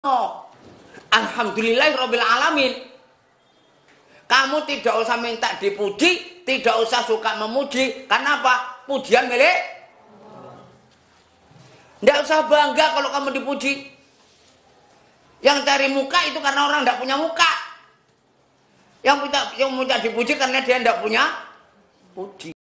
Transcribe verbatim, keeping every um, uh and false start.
Oh, alhamdulillahirabbil alamin. Kamu tidak usah minta dipuji, tidak usah suka memuji. Karena apa? Pujian milik. Tidak usah bangga kalau kamu dipuji. Yang cari muka itu karena orang tidak punya muka. Yang minta yang minta dipuji karena dia tidak punya puji.